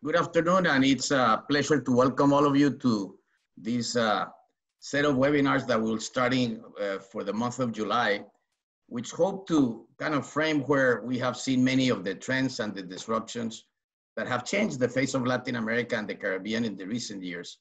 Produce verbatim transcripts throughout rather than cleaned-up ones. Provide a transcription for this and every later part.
Good afternoon, and it's a pleasure to welcome all of you to this uh, set of webinars that we're starting uh, for the month of July, which hope to kind of frame where we have seen many of the trends and the disruptions that have changed the face of Latin America and the Caribbean in the recent years,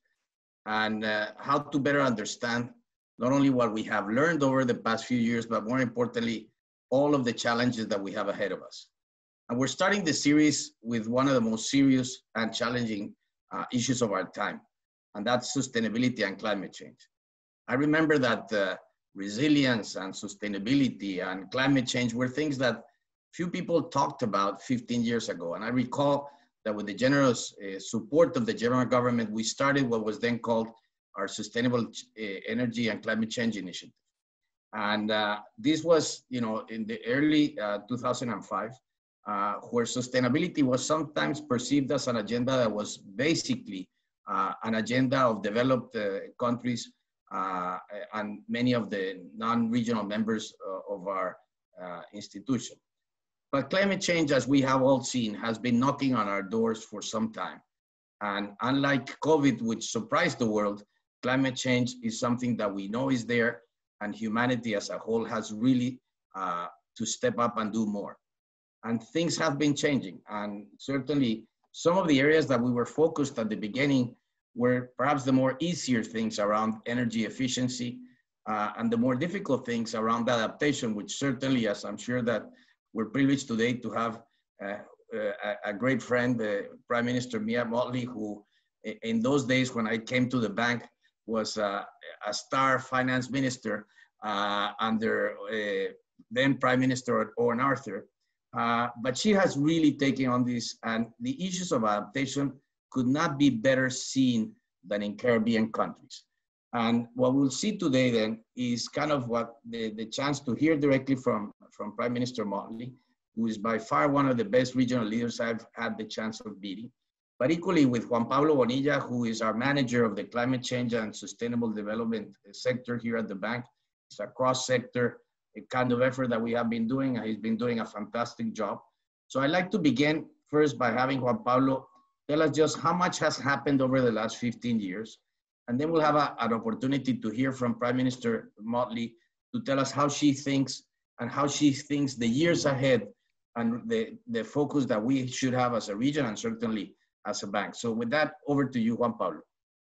and uh, how to better understand not only what we have learned over the past few years, but more importantly, all of the challenges that we have ahead of us. And we're starting the series with one of the most serious and challenging uh, issues of our time, and that's sustainability and climate change. I remember that uh, resilience and sustainability and climate change were things that few people talked about fifteen years ago. And I recall that with the generous uh, support of the general government, we started what was then called our Sustainable uh, Energy and Climate Change Initiative. And uh, this was, you know, in the early uh, two thousand five, uh, where sustainability was sometimes perceived as an agenda that was basically uh, an agenda of developed uh, countries uh, and many of the non-regional members uh, of our uh, institution. But climate change, as we have all seen, has been knocking on our doors for some time. And unlike COVID, which surprised the world, climate change is something that we know is there, and humanity as a whole has really uh, to step up and do more. And things have been changing. And certainly some of the areas that we were focused at the beginning were perhaps the more easier things around energy efficiency uh, and the more difficult things around adaptation, which certainly, as I'm sure that we're privileged today to have uh, a, a great friend, the Prime Minister Mia Mottley, who in those days when I came to the bank was uh, a star finance minister uh, under uh, then Prime Minister Owen Arthur. Uh, but she has really taken on this, and the issues of adaptation could not be better seen than in Caribbean countries. And what we'll see today then is kind of what the, the chance to hear directly from, from Prime Minister Mottley, who is by far one of the best regional leaders I've had the chance of meeting, but equally with Juan Pablo Bonilla, who is our manager of the climate change and sustainable development sector here at the bank. It's a cross-sector kind of effort that we have been doing, and he's been doing a fantastic job. So I'd like to begin first by having Juan Pablo tell us just how much has happened over the last fifteen years. And then we'll have a, an opportunity to hear from Prime Minister Mottley to tell us how she thinks and how she thinks the years ahead and the, the focus that we should have as a region and certainly as a bank. So with that, over to you, Juan Pablo.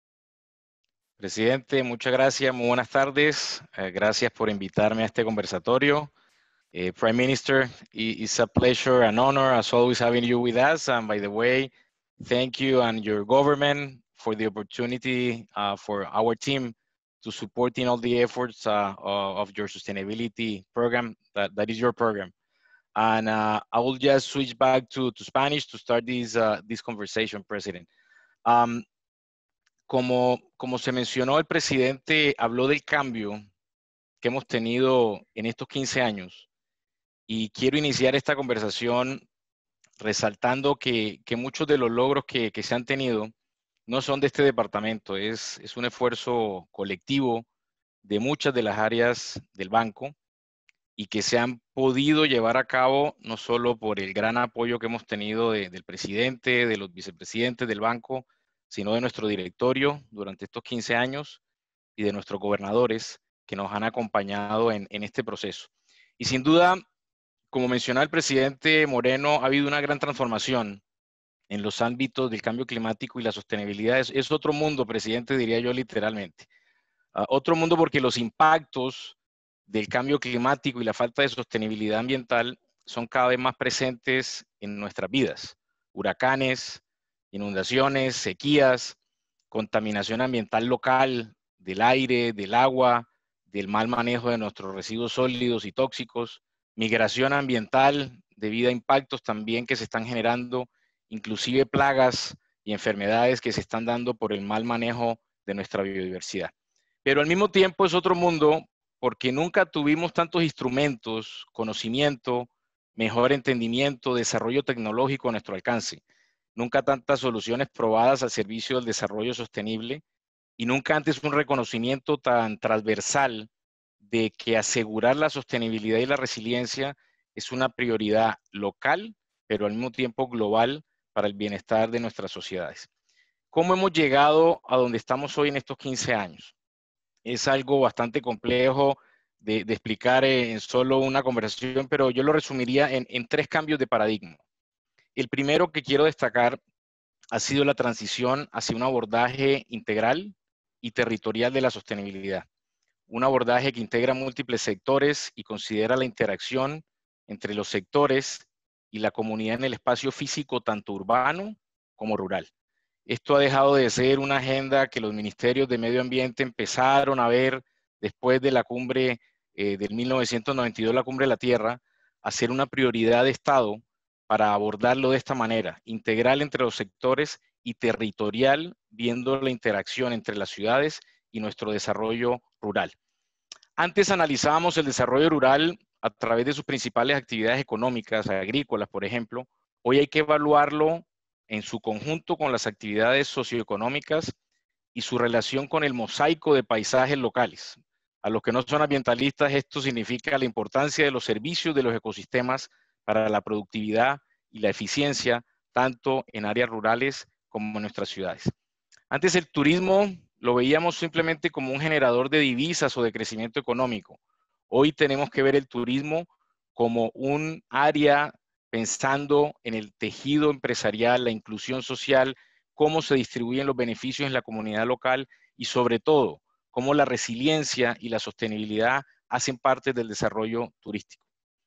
Presidente, muchas gracias, muy buenas tardes. Uh, gracias por invitarme a este conversatorio. Uh, Prime Minister, it's a pleasure and honor as always having you with us. And by the way, thank you and your government for the opportunity uh, for our team to support in all the efforts uh, of your sustainability program. That, that is your program. And uh, I will just switch back to, to Spanish to start this, uh, this conversation, President. Um, como, como se mencionó, el presidente habló del cambio que hemos tenido en estos quince años. Y quiero iniciar esta conversación resaltando que, que muchos de los logros que, que se han tenido no son de este departamento, es, es un esfuerzo colectivo de muchas de las áreas del banco y que se han podido llevar a cabo no solo por el gran apoyo que hemos tenido de, del presidente, de los vicepresidentes del banco, sino de nuestro directorio durante estos quince años y de nuestros gobernadores que nos han acompañado en, en este proceso. Y sin duda, como mencionaba el presidente Moreno, ha habido una gran transformación en los ámbitos del cambio climático y la sostenibilidad. Es, es otro mundo, presidente, diría yo literalmente. Uh, otro mundo porque los impactos del cambio climático y la falta de sostenibilidad ambiental son cada vez más presentes en nuestras vidas. Huracanes, inundaciones, sequías, contaminación ambiental local, del aire, del agua, del mal manejo de nuestros residuos sólidos y tóxicos, migración ambiental debido a impactos también que se están generando, inclusive plagas y enfermedades que se están dando por el mal manejo de nuestra biodiversidad. Pero al mismo tiempo es otro mundo porque nunca tuvimos tantos instrumentos, conocimiento, mejor entendimiento, desarrollo tecnológico a nuestro alcance. Nunca tantas soluciones probadas al servicio del desarrollo sostenible y nunca antes un reconocimiento tan transversal de que asegurar la sostenibilidad y la resiliencia es una prioridad local, pero al mismo tiempo global para el bienestar de nuestras sociedades. ¿Cómo hemos llegado a donde estamos hoy en estos quince años? Es algo bastante complejo de, de explicar en solo una conversación, pero yo lo resumiría en, en tres cambios de paradigma. El primero que quiero destacar ha sido la transición hacia un abordaje integral y territorial de la sostenibilidad. Un abordaje que integra múltiples sectores y considera la interacción entre los sectores y la comunidad en el espacio físico tanto urbano como rural. Esto ha dejado de ser una agenda que los ministerios de medio ambiente empezaron a ver después de la cumbre eh, del mil novecientos noventa y dos, la cumbre de la Tierra, a ser una prioridad de Estado para abordarlo de esta manera, integral entre los sectores y territorial, viendo la interacción entre las ciudades y nuestro desarrollo rural. Antes analizábamos el desarrollo rural a través de sus principales actividades económicas, agrícolas, por ejemplo. Hoy hay que evaluarlo en su conjunto con las actividades socioeconómicas y su relación con el mosaico de paisajes locales. A los que no son ambientalistas, esto significa la importancia de los servicios de los ecosistemas para la productividad y la eficiencia, tanto en áreas rurales como en nuestras ciudades. Antes el turismo lo veíamos simplemente como un generador de divisas o de crecimiento económico. Hoy tenemos que ver el turismo como un área pensando en el tejido empresarial, la inclusión social, cómo se distribuyen los beneficios en la comunidad local y sobre todo, cómo la resiliencia y la sostenibilidad hacen parte del desarrollo turístico.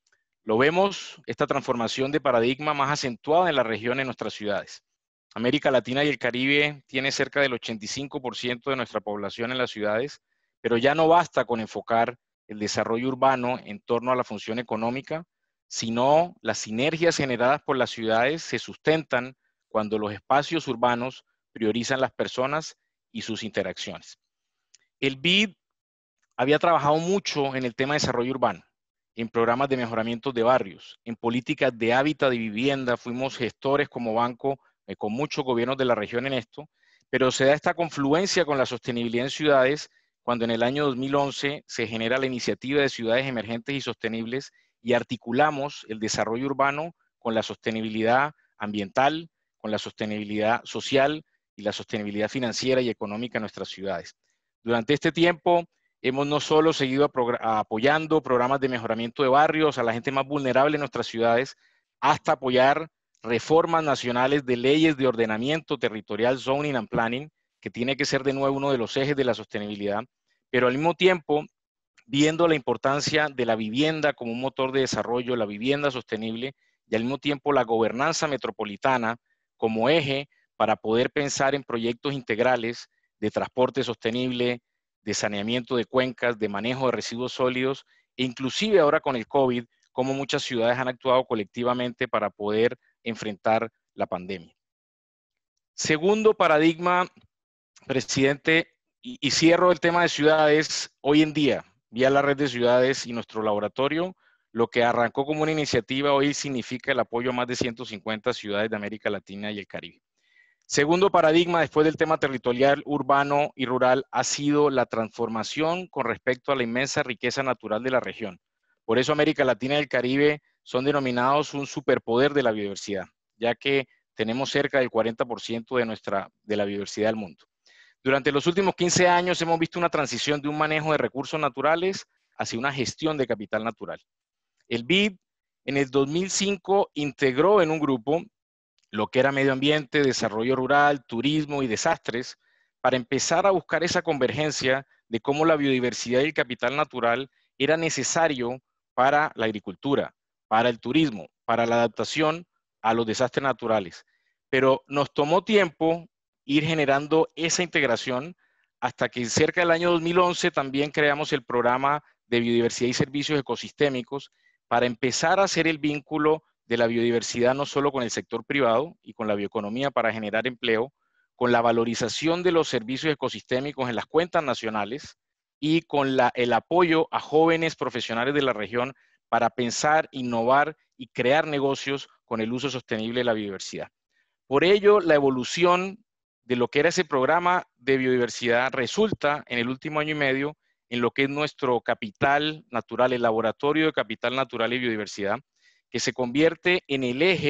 Lo vemos, esta transformación de paradigma más acentuada en la región, en nuestras ciudades. América Latina y el Caribe tiene cerca del ochenta y cinco por ciento de nuestra población en las ciudades, pero ya no basta con enfocar el desarrollo urbano en torno a la función económica, sino las sinergias generadas por las ciudades se sustentan cuando los espacios urbanos priorizan las personas y sus interacciones. El B I D había trabajado mucho en el tema de desarrollo urbano, en programas de mejoramiento de barrios, en políticas de hábitat y vivienda. Fuimos gestores como banco eh, con muchos gobiernos de la región en esto, pero se da esta confluencia con la sostenibilidad en ciudades cuando en el año dos mil once se genera la iniciativa de ciudades emergentes y sostenibles y articulamos el desarrollo urbano con la sostenibilidad ambiental, con la sostenibilidad social y la sostenibilidad financiera y económica en nuestras ciudades. Durante este tiempo hemos no solo seguido apoyando programas de mejoramiento de barrios a la gente más vulnerable en nuestras ciudades, hasta apoyar reformas nacionales de leyes de ordenamiento territorial, zoning and planning, que tiene que ser de nuevo uno de los ejes de la sostenibilidad, pero al mismo tiempo viendo la importancia de la vivienda como un motor de desarrollo, la vivienda sostenible, y al mismo tiempo la gobernanza metropolitana como eje para poder pensar en proyectos integrales de transporte sostenible, de saneamiento de cuencas, de manejo de residuos sólidos, e inclusive ahora con el COVID, como muchas ciudades han actuado colectivamente para poder enfrentar la pandemia. Segundo paradigma, presidente, y, y cierro el tema de ciudades. Hoy en día, vía la red de ciudades y nuestro laboratorio, lo que arrancó como una iniciativa hoy significa el apoyo a más de ciento cincuenta ciudades de América Latina y el Caribe. Segundo paradigma, después del tema territorial, urbano y rural, ha sido la transformación con respecto a la inmensa riqueza natural de la región. Por eso América Latina y el Caribe son denominados un superpoder de la biodiversidad, ya que tenemos cerca del cuarenta por ciento de, nuestra, de la biodiversidad del mundo. Durante los últimos quince años hemos visto una transición de un manejo de recursos naturales hacia una gestión de capital natural. El B I D en el dos mil cinco integró en un grupo lo que era medio ambiente, desarrollo rural, turismo y desastres, para empezar a buscar esa convergencia de cómo la biodiversidad y el capital natural era necesario para la agricultura, para el turismo, para la adaptación a los desastres naturales. Pero nos tomó tiempo ir generando esa integración hasta que cerca del año dos mil once también creamos el programa de biodiversidad y servicios ecosistémicos para empezar a hacer el vínculo de la biodiversidad no solo con el sector privado y con la bioeconomía para generar empleo, con la valorización de los servicios ecosistémicos en las cuentas nacionales y con la, el apoyo a jóvenes profesionales de la región para pensar, innovar y crear negocios con el uso sostenible de la biodiversidad. Por ello, la evolución de lo que era ese programa de biodiversidad resulta en el último año y medio en lo que es nuestro capital natural, el laboratorio de capital natural y biodiversidad, que se convierte en el eje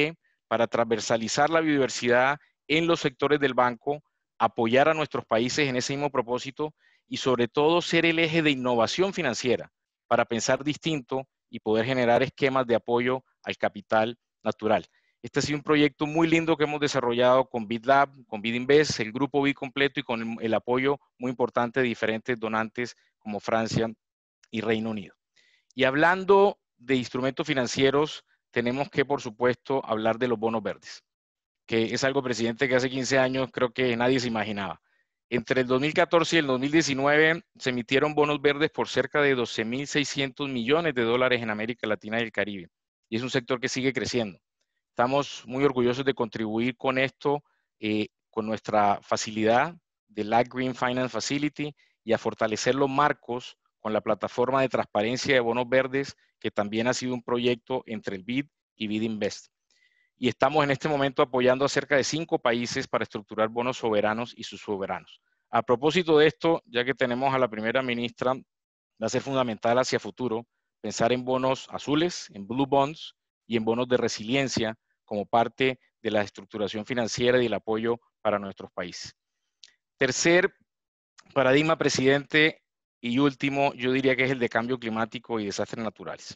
para transversalizar la biodiversidad en los sectores del banco, apoyar a nuestros países en ese mismo propósito y sobre todo ser el eje de innovación financiera para pensar distinto y poder generar esquemas de apoyo al capital natural. Este ha sido un proyecto muy lindo que hemos desarrollado con BidLab, con BidInvest, el grupo Bid completo y con el apoyo muy importante de diferentes donantes como Francia y Reino Unido. Y hablando de instrumentos financieros, tenemos que, por supuesto, hablar de los bonos verdes, que es algo, presidente, que hace quince años creo que nadie se imaginaba. Entre el dos mil catorce y el dos mil diecinueve se emitieron bonos verdes por cerca de doce mil seiscientos millones de dólares en América Latina y el Caribe. Y es un sector que sigue creciendo. Estamos muy orgullosos de contribuir con esto, eh, con nuestra facilidad de la Green Finance Facility y a fortalecer los marcos con la plataforma de transparencia de bonos verdes, que también ha sido un proyecto entre el BID y BidInvest. Y estamos en este momento apoyando a cerca de cinco países para estructurar bonos soberanos y subsoberanos. A propósito de esto, ya que tenemos a la primera ministra, va a ser fundamental hacia futuro pensar en bonos azules, en blue bonds y en bonos de resiliencia como parte de la estructuración financiera y el apoyo para nuestros países. Tercer paradigma, presidente, y último, yo diría que es el de cambio climático y desastres naturales.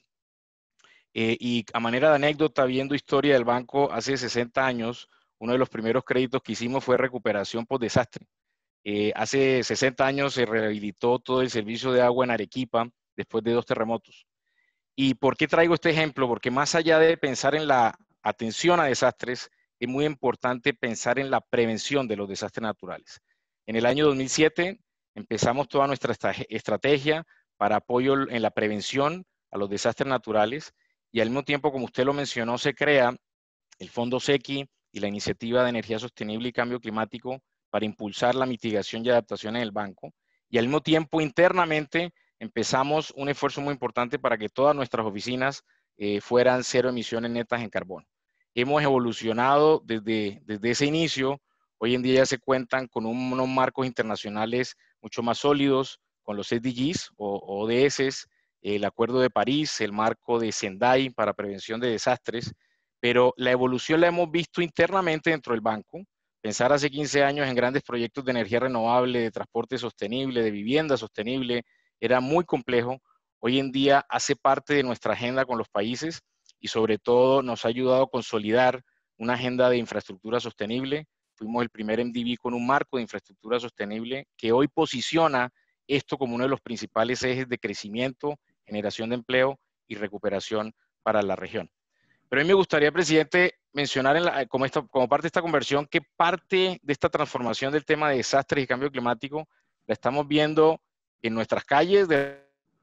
Eh, y a manera de anécdota, viendo historia del banco, hace sesenta años, uno de los primeros créditos que hicimos fue recuperación por desastre. Eh, hace sesenta años se rehabilitó todo el servicio de agua en Arequipa después de dos terremotos. ¿Y por qué traigo este ejemplo? Porque más allá de pensar en la atención a desastres, es muy importante pensar en la prevención de los desastres naturales. En el año dos mil siete empezamos toda nuestra estrategia para apoyo en la prevención a los desastres naturales y al mismo tiempo, como usted lo mencionó, se crea el Fondo SECI y la Iniciativa de Energía Sostenible y Cambio Climático para impulsar la mitigación y adaptación en el banco. Y al mismo tiempo, internamente, empezamos un esfuerzo muy importante para que todas nuestras oficinas eh, fueran cero emisiones netas en carbono. Hemos evolucionado desde, desde ese inicio. Hoy en día ya se cuentan con un, unos marcos internacionales mucho más sólidos, con los S D Gs o, o O D S, el Acuerdo de París, el marco de Sendai para prevención de desastres, pero la evolución la hemos visto internamente dentro del banco. Pensar hace quince años en grandes proyectos de energía renovable, de transporte sostenible, de vivienda sostenible, era muy complejo. Hoy en día hace parte de nuestra agenda con los países y sobre todo nos ha ayudado a consolidar una agenda de infraestructura sostenible. Fuimos el primer M D B con un marco de infraestructura sostenible que hoy posiciona esto como uno de los principales ejes de crecimiento, generación de empleo y recuperación para la región. Pero a mí me gustaría, presidente, mencionar en la, como, esta, como parte de esta conversión, qué parte de esta transformación del tema de desastres y cambio climático la estamos viendo en nuestras calles de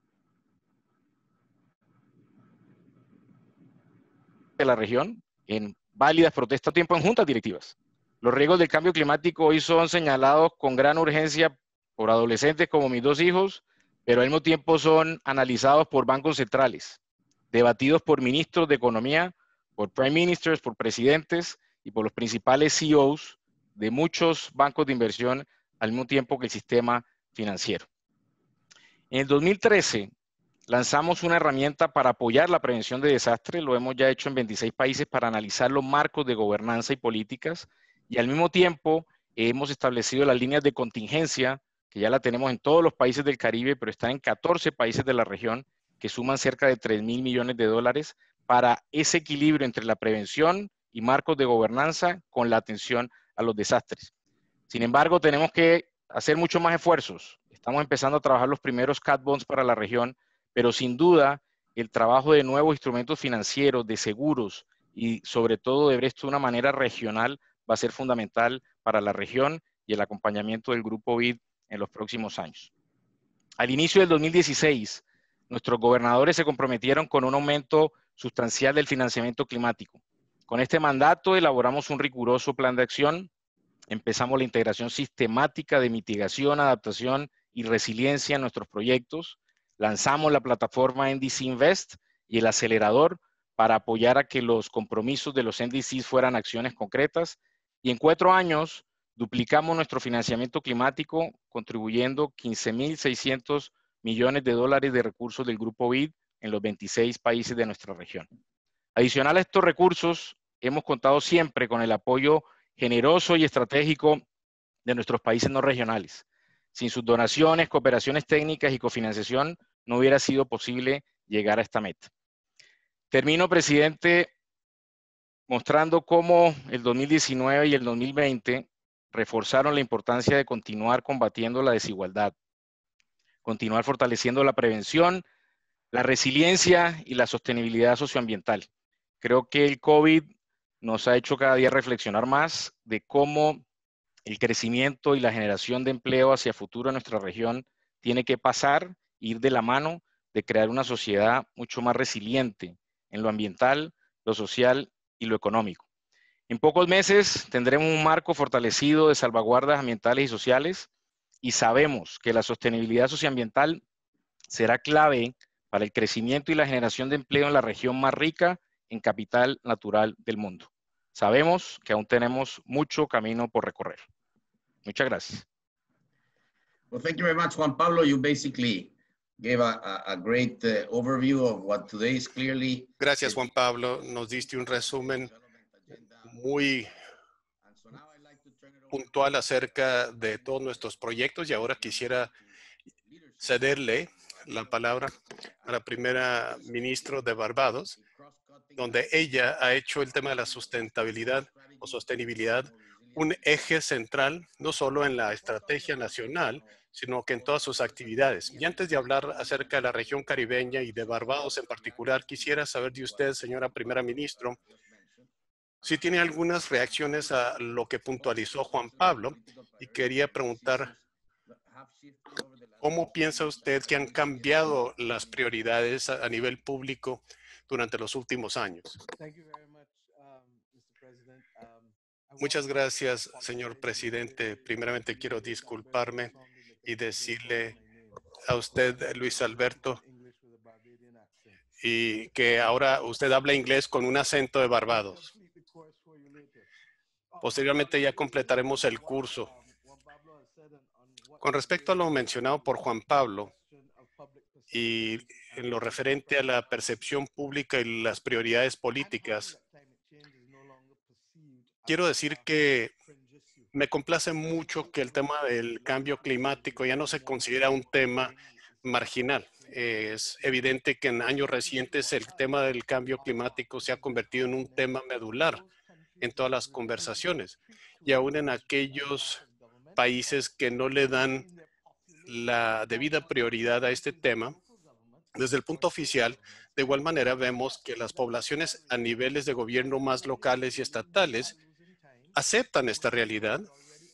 de la región, en válidas protestas a tiempo en juntas directivas. Los riesgos del cambio climático hoy son señalados con gran urgencia por adolescentes como mis dos hijos, pero al mismo tiempo son analizados por bancos centrales, debatidos por ministros de economía, por prime ministers, por presidentes y por los principales C E Os de muchos bancos de inversión al mismo tiempo que el sistema financiero. En el dos mil trece lanzamos una herramienta para apoyar la prevención de desastres, lo hemos ya hecho en veintiséis países para analizar los marcos de gobernanza y políticas y al mismo tiempo hemos establecido las líneas de contingencia que ya la tenemos en todos los países del Caribe, pero están en catorce países de la región que suman cerca de tres mil millones de dólares para ese equilibrio entre la prevención y marcos de gobernanza con la atención a los desastres. Sin embargo, tenemos que hacer mucho más esfuerzos. Estamos empezando a trabajar los primeros cat bonds para la región, pero sin duda el trabajo de nuevos instrumentos financieros, de seguros y sobre todo de esto de una manera regional va a ser fundamental para la región y el acompañamiento del Grupo BID en los próximos años. Al inicio del dos mil dieciséis, nuestros gobernadores se comprometieron con un aumento sustancial del financiamiento climático. Con este mandato elaboramos un riguroso plan de acción, empezamos la integración sistemática de mitigación, adaptación y resiliencia en nuestros proyectos, lanzamos la plataforma N D C Invest y el acelerador para apoyar a que los compromisos de los N D Cs fueran acciones concretas y en cuatro años duplicamos nuestro financiamiento climático contribuyendo quince mil seiscientos millones de dólares de recursos del Grupo BID en los veintiséis países de nuestra región. Adicional a estos recursos, hemos contado siempre con el apoyo generoso y estratégico de nuestros países no regionales. Sin sus donaciones, cooperaciones técnicas y cofinanciación, no hubiera sido posible llegar a esta meta. Termino, presidente, mostrando cómo el dos mil diecinueve y el dos mil veinte reforzaron la importancia de continuar combatiendo la desigualdad, continuar fortaleciendo la prevención, la resiliencia y la sostenibilidad socioambiental. Creo que el COVID nos ha hecho cada día reflexionar más de cómo el crecimiento y la generación de empleo hacia futuro en nuestra región tiene que pasar, ir de la mano de crear una sociedad mucho más resiliente en lo ambiental, lo social y lo económico. En pocos meses tendremos un marco fortalecido de salvaguardas ambientales y sociales y sabemos que la sostenibilidad socioambiental será clave para el crecimiento y la generación de empleo en la región más rica en capital natural del mundo. Sabemos que aún tenemos mucho camino por recorrer. Muchas gracias. Well, thank you very much, Juan Pablo. You basically gave a, a, a great uh, overview of what today is clearly. Gracias, Juan Pablo. Nos diste un resumen muy puntual acerca de todos nuestros proyectos y ahora quisiera cederle la palabra a la primera ministra de Barbados, donde ella ha hecho el tema de la sustentabilidad o sostenibilidad un eje central, no solo en la estrategia nacional, sino que en todas sus actividades. Y antes de hablar acerca de la región caribeña y de Barbados en particular, quisiera saber de usted, señora primera ministra, si tiene algunas reacciones a lo que puntualizó Juan Pablo, y quería preguntar, ¿cómo piensa usted que han cambiado las prioridades a, a nivel público durante los últimos años? Muchas gracias, señor presidente. Primeramente quiero disculparme y decirle a usted, Luis Alberto, y que ahora usted habla inglés con un acento de Barbados. Posteriormente ya completaremos el curso. Con respecto a lo mencionado por Juan Pablo y en lo referente a la percepción pública y las prioridades políticas, quiero decir que me complace mucho que el tema del cambio climático ya no se considera un tema marginal. Es evidente que en años recientes el tema del cambio climático se ha convertido en un tema medular en todas las conversaciones y aún en aquellos países que no le dan la debida prioridad a este tema. Desde el punto oficial, de igual manera vemos que las poblaciones a niveles de gobierno más locales y estatales aceptan esta realidad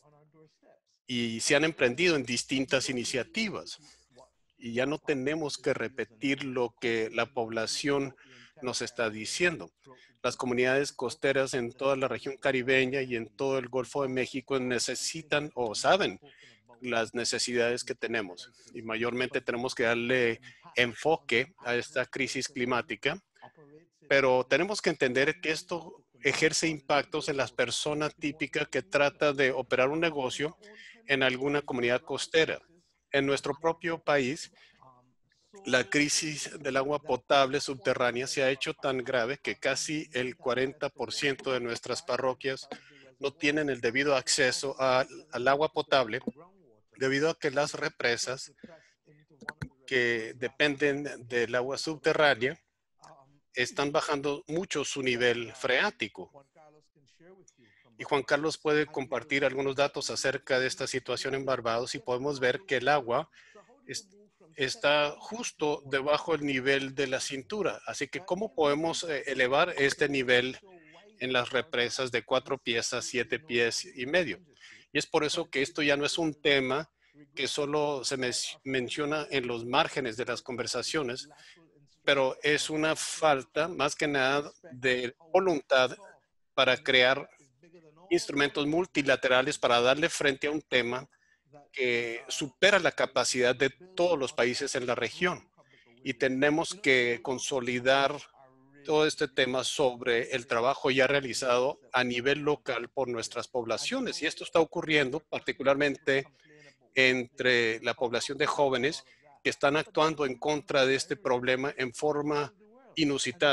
y se han emprendido en distintas iniciativas. Y ya no tenemos que repetir lo que la población nos está diciendo. Las comunidades costeras en toda la región caribeña y en todo el Golfo de México necesitan o saben las necesidades que tenemos. Y mayormente tenemos que darle enfoque a esta crisis climática, pero tenemos que entender que esto ejerce impactos en las personas típicas que trata de operar un negocio en alguna comunidad costera. En nuestro propio país, la crisis del agua potable subterránea se ha hecho tan grave que casi el cuarenta por ciento de nuestras parroquias no tienen el debido acceso a, al agua potable debido a que las represas que dependen del agua subterránea están bajando mucho su nivel freático. Y Juan Carlos puede compartir algunos datos acerca de esta situación en Barbados y podemos ver que el agua es, está justo debajo del nivel de la cintura. Así que, ¿cómo podemos eh, elevar este nivel en las represas de cuatro pies a siete pies y medio? Y es por eso que esto ya no es un tema que solo se me menciona en los márgenes de las conversaciones, pero es una falta más que nada de voluntad para crear instrumentos multilaterales para darle frente a un tema que supera la capacidad de todos los países en la región. Y tenemos que consolidar todo este tema sobre el trabajo ya realizado a nivel local por nuestras poblaciones. Y esto está ocurriendo particularmente entre la población de jóvenes que están actuando en contra de este problema en forma inusitada.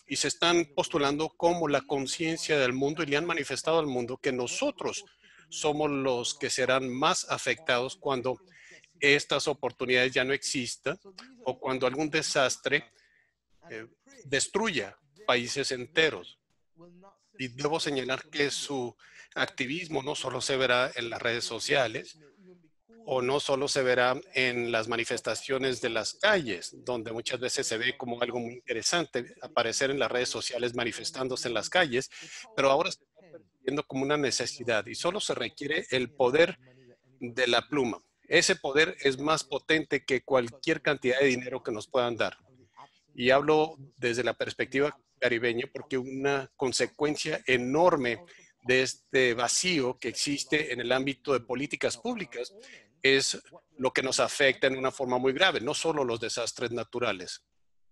y se están postulando como la conciencia del mundo y le han manifestado al mundo que nosotros somos los que serán más afectados cuando estas oportunidades ya no existan o cuando algún desastre eh, destruya países enteros. Y debo señalar que su activismo no solo se verá en las redes sociales o no solo se verá en las manifestaciones de las calles, donde muchas veces se ve como algo muy interesante aparecer en las redes sociales manifestándose en las calles, pero ahora se está percibiendo como una necesidad y solo se requiere el poder de la pluma. Ese poder es más potente que cualquier cantidad de dinero que nos puedan dar. Y hablo desde la perspectiva caribeña porque una consecuencia enorme de este vacío que existe en el ámbito de políticas públicas es lo que nos afecta en una forma muy grave, no solo los desastres naturales.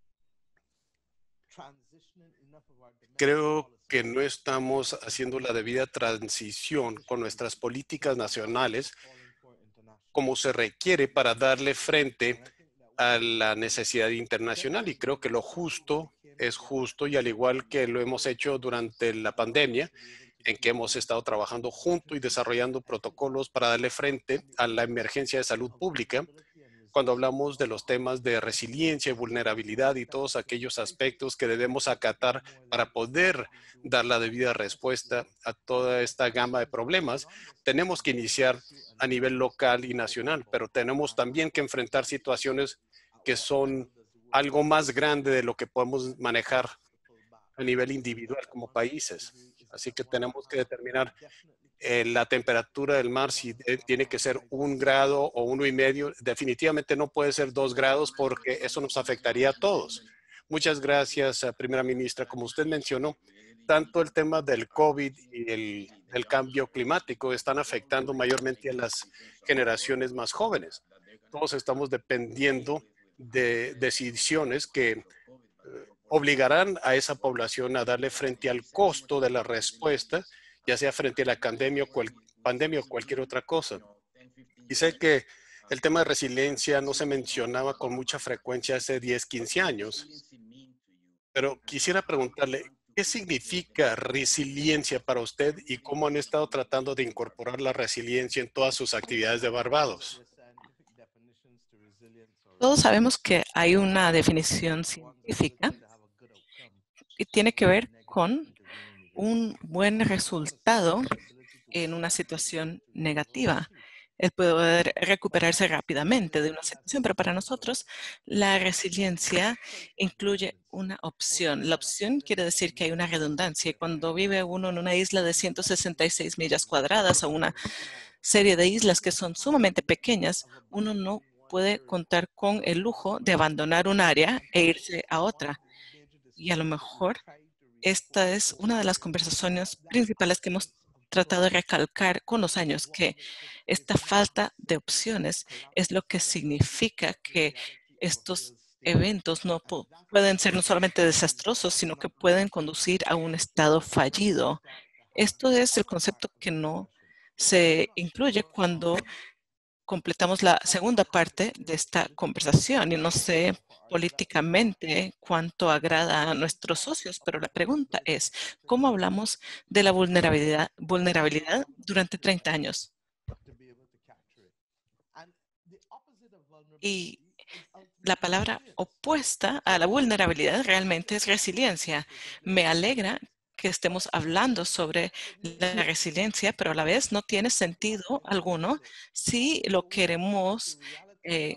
Creo que no estamos haciendo la debida transición con nuestras políticas nacionales como se requiere para darle frente a la necesidad internacional. Y creo que lo justo es justo, y al igual que lo hemos hecho durante la pandemia, en que hemos estado trabajando juntos y desarrollando protocolos para darle frente a la emergencia de salud pública, cuando hablamos de los temas de resiliencia y vulnerabilidad y todos aquellos aspectos que debemos acatar para poder dar la debida respuesta a toda esta gama de problemas, tenemos que iniciar a nivel local y nacional, pero tenemos también que enfrentar situaciones que son algo más grande de lo que podemos manejar a nivel individual como países. Así que tenemos que determinar eh, la temperatura del mar, si eh, tiene que ser un grado o uno y medio. Definitivamente no puede ser dos grados porque eso nos afectaría a todos. Muchas gracias, primera ministra. Como usted mencionó, tanto el tema del COVID y el, el cambio climático están afectando mayormente a las generaciones más jóvenes. Todos estamos dependiendo de decisiones que eh, obligarán a esa población a darle frente al costo de la respuesta, ya sea frente a la pandemia o, cual, pandemia o cualquier otra cosa. Y sé que el tema de resiliencia no se mencionaba con mucha frecuencia hace diez, quince años, pero quisiera preguntarle, ¿qué significa resiliencia para usted y cómo han estado tratando de incorporar la resiliencia en todas sus actividades de Barbados? Todos sabemos que hay una definición científica y tiene que ver con un buen resultado en una situación negativa, el poder recuperarse rápidamente de una situación. Pero para nosotros, la resiliencia incluye una opción. La opción quiere decir que hay una redundancia. Cuando vive uno en una isla de ciento sesenta y seis millas cuadradas o una serie de islas que son sumamente pequeñas, uno no puede contar con el lujo de abandonar un área e irse a otra. Y a lo mejor esta es una de las conversaciones principales que hemos tratado de recalcar con los años, que esta falta de opciones es lo que significa que estos eventos no pueden ser no solamente desastrosos, sino que pueden conducir a un estado fallido. Esto es el concepto que no se incluye cuando completamos la segunda parte de esta conversación. Y no sé políticamente cuánto agrada a nuestros socios, pero la pregunta es, ¿cómo hablamos de la vulnerabilidad, vulnerabilidad durante treinta años? Y la palabra opuesta a la vulnerabilidad realmente es resiliencia. Me alegra que estemos hablando sobre la resiliencia, pero a la vez no tiene sentido alguno si lo queremos eh,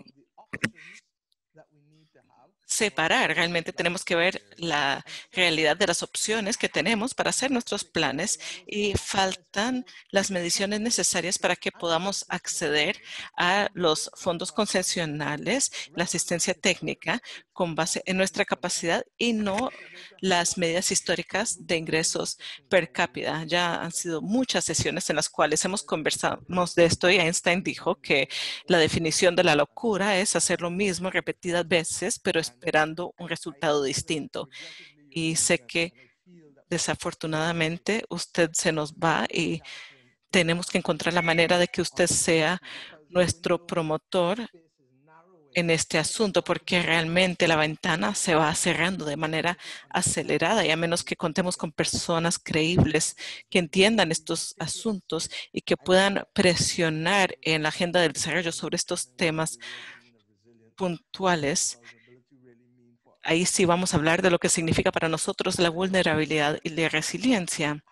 separar. Realmente tenemos que ver la realidad de las opciones que tenemos para hacer nuestros planes y faltan las mediciones necesarias para que podamos acceder a los fondos concesionales, la asistencia técnica con base en nuestra capacidad y no las medidas históricas de ingresos per cápita. Ya han sido muchas sesiones en las cuales hemos conversado de esto y Einstein dijo que la definición de la locura es hacer lo mismo repetidas veces, pero esperando un resultado distinto. Y sé que desafortunadamente usted se nos va y tenemos que encontrar la manera de que usted sea nuestro promotor en este asunto, porque realmente la ventana se va cerrando de manera acelerada y a menos que contemos con personas creíbles que entiendan estos asuntos y que puedan presionar en la agenda del desarrollo sobre estos temas puntuales, ahí sí vamos a hablar de lo que significa para nosotros la vulnerabilidad y la resiliencia.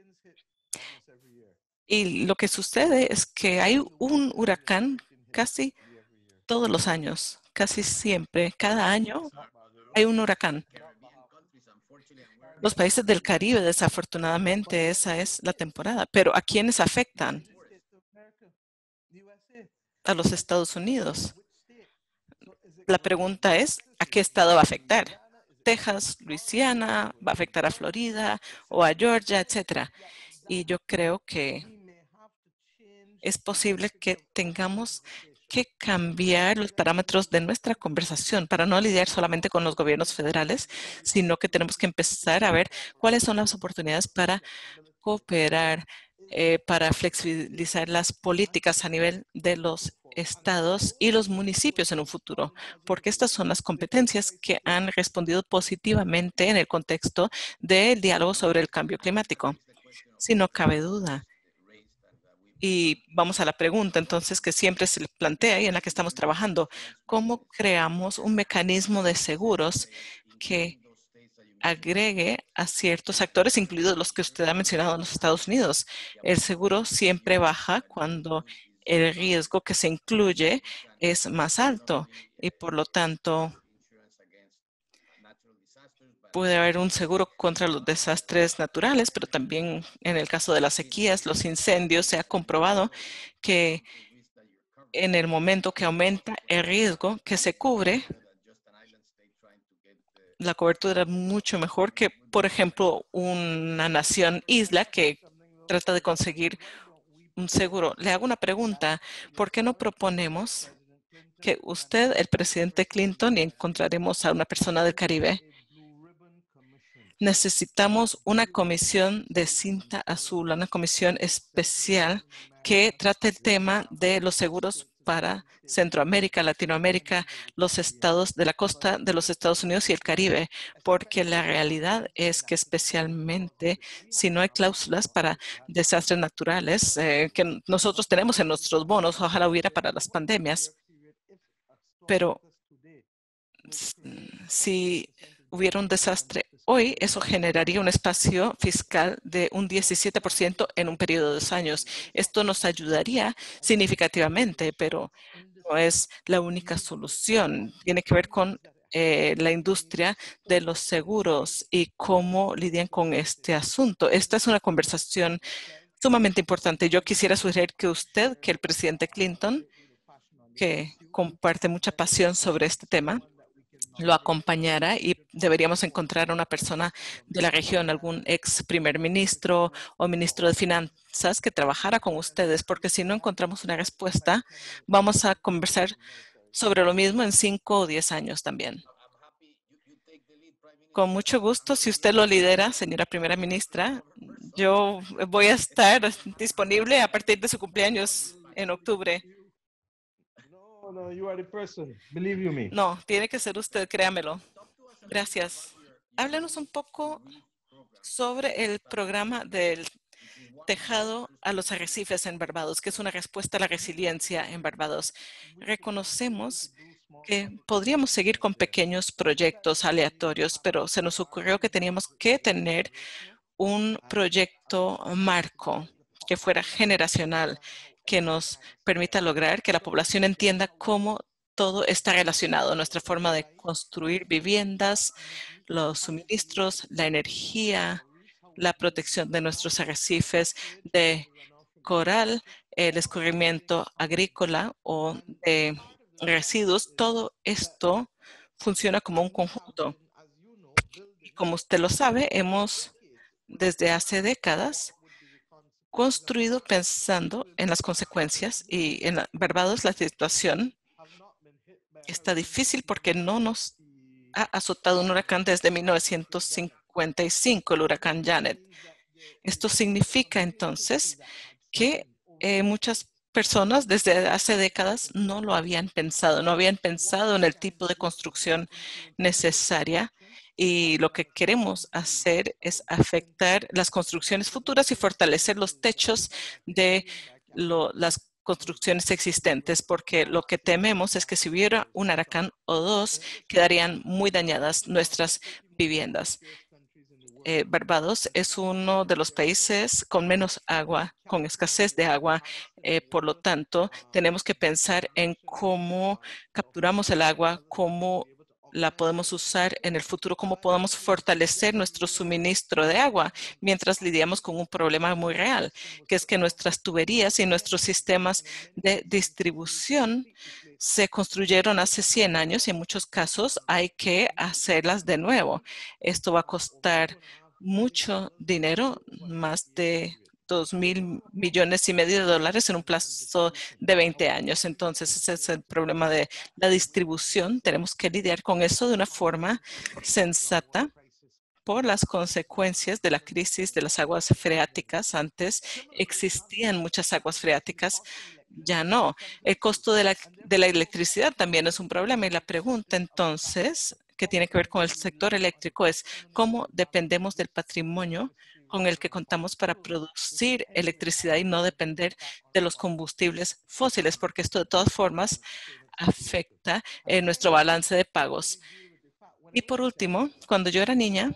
Y lo que sucede es que hay un huracán casi todos los años, casi siempre, cada año hay un huracán. Los países del Caribe, desafortunadamente, esa es la temporada. Pero ¿a quiénes afectan? A los Estados Unidos. La pregunta es, ¿a qué estado va a afectar? Texas, Luisiana, va a afectar a Florida o a Georgia, etcétera. Y yo creo que es posible que tengamos que cambiar los parámetros de nuestra conversación para no lidiar solamente con los gobiernos federales, sino que tenemos que empezar a ver cuáles son las oportunidades para cooperar, eh, para flexibilizar las políticas a nivel de los estados y los municipios en un futuro, porque estas son las competencias que han respondido positivamente en el contexto del diálogo sobre el cambio climático. Si no cabe duda. Y vamos a la pregunta entonces que siempre se le plantea y en la que estamos trabajando. ¿Cómo creamos un mecanismo de seguros que agregue a ciertos actores, incluidos los que usted ha mencionado en los Estados Unidos? El seguro siempre baja cuando el riesgo que se incluye es más alto y por lo tanto puede haber un seguro contra los desastres naturales, pero también en el caso de las sequías, los incendios, se ha comprobado que en el momento que aumenta el riesgo que se cubre, la cobertura es mucho mejor que, por ejemplo, una nación isla que trata de conseguir un seguro. Le hago una pregunta. ¿Por qué no proponemos que usted, el presidente Clinton, y encontraremos a una persona del Caribe? Necesitamos una comisión de cinta azul, una comisión especial que trate el tema de los seguros para Centroamérica, Latinoamérica, los estados de la costa de los Estados Unidos y el Caribe, porque la realidad es que especialmente si no hay cláusulas para desastres naturales eh, que nosotros tenemos en nuestros bonos, ojalá hubiera para las pandemias, pero si hubiera un desastre hoy, eso generaría un espacio fiscal de un diecisiete por ciento en un periodo de dos años. Esto nos ayudaría significativamente, pero no es la única solución. Tiene que ver con eh, la industria de los seguros y cómo lidian con este asunto. Esta es una conversación sumamente importante. Yo quisiera sugerir que usted, que el presidente Clinton, que comparte mucha pasión sobre este tema, lo acompañara y deberíamos encontrar a una persona de la región, algún ex primer ministro o ministro de finanzas que trabajara con ustedes, porque si no encontramos una respuesta, vamos a conversar sobre lo mismo en cinco o diez años también. Con mucho gusto, si usted lo lidera, señora primera ministra, yo voy a estar disponible a partir de su cumpleaños en octubre. No, you are the person. Believe you me. No, tiene que ser usted, créamelo. Gracias. Háblenos un poco sobre el programa del tejado a los arrecifes en Barbados, que es una respuesta a la resiliencia en Barbados. Reconocemos que podríamos seguir con pequeños proyectos aleatorios, pero se nos ocurrió que teníamos que tener un proyecto marco que fuera generacional, que nos permita lograr que la población entienda cómo todo está relacionado, nuestra forma de construir viviendas, los suministros, la energía, la protección de nuestros arrecifes de coral, el escurrimiento agrícola o de residuos. Todo esto funciona como un conjunto. Y como usted lo sabe, hemos desde hace décadas construido pensando en las consecuencias y en Barbados la situación está difícil porque no nos ha azotado un huracán desde mil novecientos cincuenta y cinco, el huracán Janet. Esto significa entonces que eh, muchas personas desde hace décadas no lo habían pensado, no habían pensado en el tipo de construcción necesaria. Y lo que queremos hacer es afectar las construcciones futuras y fortalecer los techos de lo, las construcciones existentes, porque lo que tememos es que si hubiera un huracán o dos, quedarían muy dañadas nuestras viviendas. Eh, Barbados es uno de los países con menos agua, con escasez de agua. Eh, por lo tanto, tenemos que pensar en cómo capturamos el agua, cómo la podemos usar en el futuro, cómo podemos fortalecer nuestro suministro de agua mientras lidiamos con un problema muy real, que es que nuestras tuberías y nuestros sistemas de distribución se construyeron hace cien años y en muchos casos hay que hacerlas de nuevo. Esto va a costar mucho dinero, más de dos mil millones y medio de dólares en un plazo de veinte años. Entonces, ese es el problema de la distribución. Tenemos que lidiar con eso de una forma sensata por las consecuencias de la crisis de las aguas freáticas. Antes existían muchas aguas freáticas, ya no. El costo de la, de la electricidad también es un problema. Y la pregunta entonces, que tiene que ver con el sector eléctrico, es cómo dependemos del patrimonio con el que contamos para producir electricidad y no depender de los combustibles fósiles, porque esto de todas formas afecta eh, nuestro balance de pagos. Y por último, cuando yo era niña,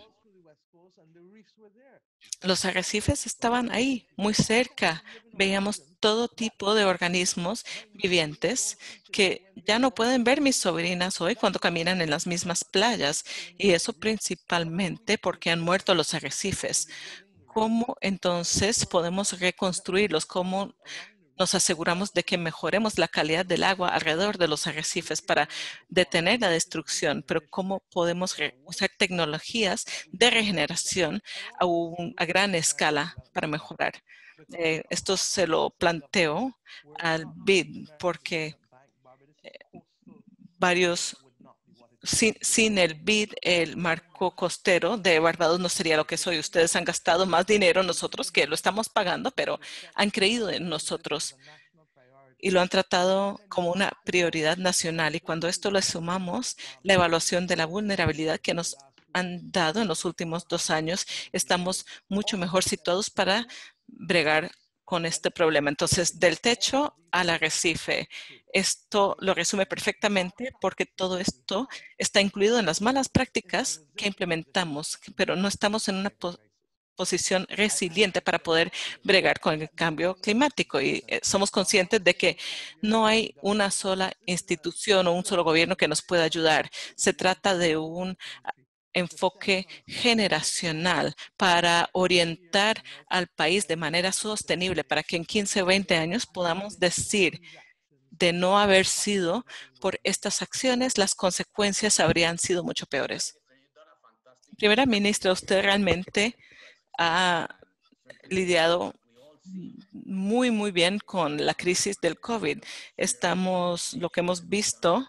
los arrecifes estaban ahí, muy cerca. Veíamos todo tipo de organismos vivientes que ya no pueden ver mis sobrinas hoy cuando caminan en las mismas playas. Y eso principalmente porque han muerto los arrecifes. ¿Cómo entonces podemos reconstruirlos? ¿Cómo nos aseguramos de que mejoremos la calidad del agua alrededor de los arrecifes para detener la destrucción? Pero ¿cómo podemos usar tecnologías de regeneración a, un, a gran escala para mejorar? Eh, esto se lo planteo al B I D porque eh, varios Sin, sin el B I D, el marco costero de Barbados no sería lo que soy. Ustedes han gastado más dinero nosotros que lo estamos pagando, pero han creído en nosotros y lo han tratado como una prioridad nacional. Y cuando esto le sumamos la evaluación de la vulnerabilidad que nos han dado en los últimos dos años, estamos mucho mejor situados para bregar con este problema. Entonces, del techo al arrecife. Esto lo resume perfectamente porque todo esto está incluido en las malas prácticas que implementamos, pero no estamos en una po posición resiliente para poder bregar con el cambio climático. Y eh, somos conscientes de que no hay una sola institución o un solo gobierno que nos pueda ayudar. Se trata de un enfoque generacional para orientar al país de manera sostenible para que en quince o veinte años podamos decir de no haber sido por estas acciones, las consecuencias habrían sido mucho peores. Primera ministra, usted realmente ha lidiado muy, muy bien con la crisis del COVID. Estamos, lo que hemos visto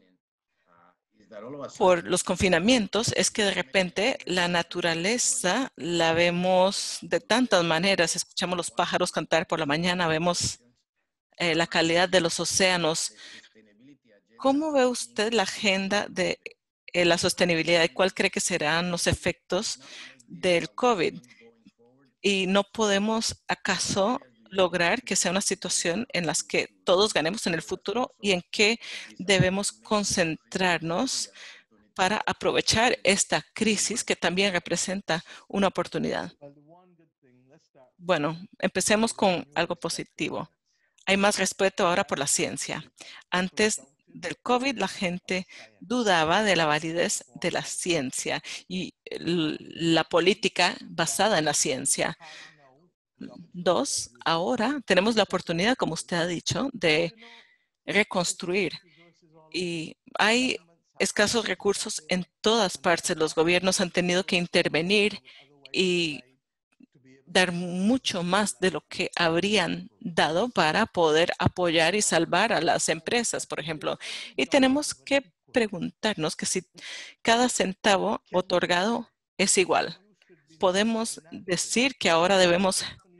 por los confinamientos es que de repente la naturaleza la vemos de tantas maneras. Escuchamos los pájaros cantar por la mañana, vemos eh, la calidad de los océanos. ¿Cómo ve usted la agenda de eh, la sostenibilidad y cuál cree que serán los efectos del COVID? Y no podemos acaso lograr que sea una situación en la que todos ganemos en el futuro y en que debemos concentrarnos para aprovechar esta crisis que también representa una oportunidad. Bueno, empecemos con algo positivo. Hay más respeto ahora por la ciencia. Antes del COVID, la gente dudaba de la validez de la ciencia y la política basada en la ciencia. Dos, ahora tenemos la oportunidad, como usted ha dicho, de reconstruir. Y hay escasos recursos en todas partes. Los gobiernos han tenido que intervenir y dar mucho más de lo que habrían dado para poder apoyar y salvar a las empresas, por ejemplo. Y tenemos que preguntarnos que si cada centavo otorgado es igual. Podemos decir que ahora debemos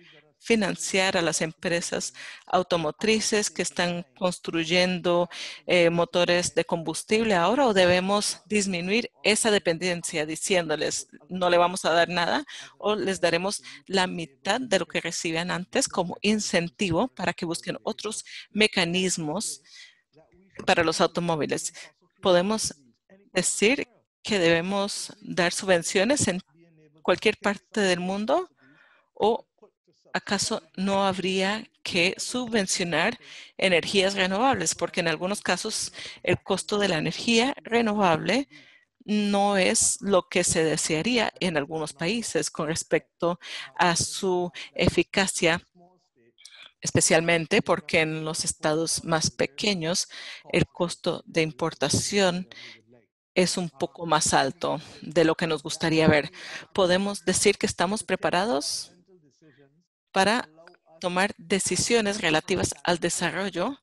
financiar a las empresas automotrices que están construyendo eh, motores de combustible ahora, o debemos disminuir esa dependencia diciéndoles no le vamos a dar nada o les daremos la mitad de lo que recibían antes como incentivo para que busquen otros mecanismos para los automóviles? Podemos decir que debemos dar subvenciones en cualquier parte del mundo, o ¿acaso no habría que subvencionar energías renovables? Porque en algunos casos el costo de la energía renovable no es lo que se desearía en algunos países con respecto a su eficacia, especialmente porque en los estados más pequeños el costo de importación es un poco más alto de lo que nos gustaría ver. ¿Podemos decir que estamos preparados para tomar decisiones relativas al desarrollo?